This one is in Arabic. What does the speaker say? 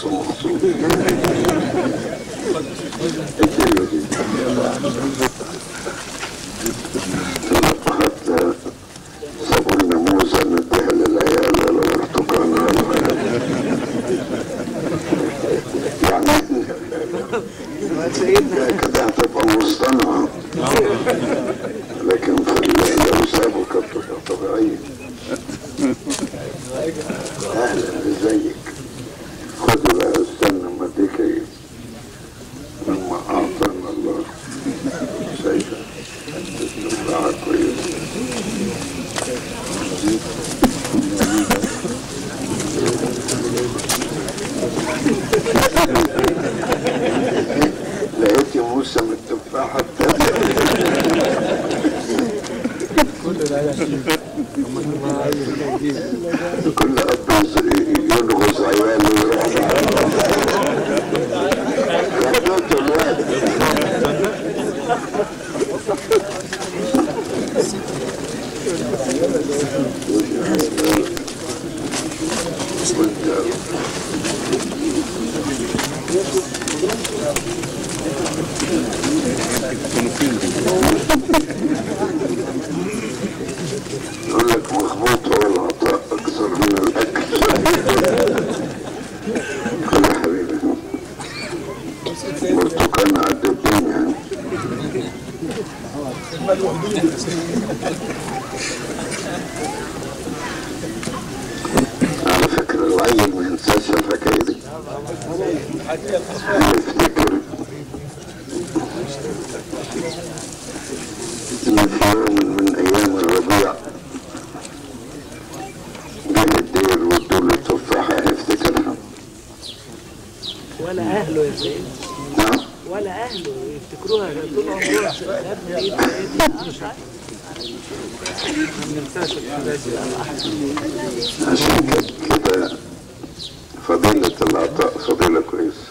نفسه مبسوط. الدنيا دي حتى سابوا لنا موزة نديها للعيال ولا برتقانة يعني كده هتبقى مصطنعة، لكن لو سابوا كانت طبيعية. اهلا ازيك، خدي بقى استنى اما اديك ايه مما اعطانا الله. شايفه التفاحة كويسة. لقيتي موسى من التفاحة التانية. كل اب يلغز عياله ويروح يقول لك مخبوط هو العطاء اكثر من الاكل. كل يا حبيبي برتقان قد الدنيا. على فكرة العيل ما ينساش الحكاية دي، هيفتكر ان في يوم من ايام الربيع جه الدير وادوله تفاحة هيفتكرها. ولا اهله يا سيدي. نعم ولا اهله يفتكروها طول عمرهم. عشان كده فضيلة العطاء فضيلة كويسة.